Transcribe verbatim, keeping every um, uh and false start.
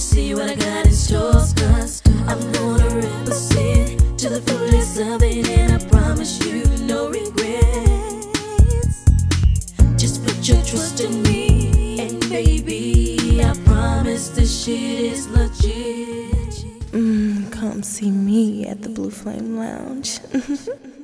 see what I got in store, cause I'm gonna represent to the fullest of it, and I promise you no regrets. Just put your trust in me, and baby, I promise this shit is legit. Mm, come see me at the Blue Flame Lounge.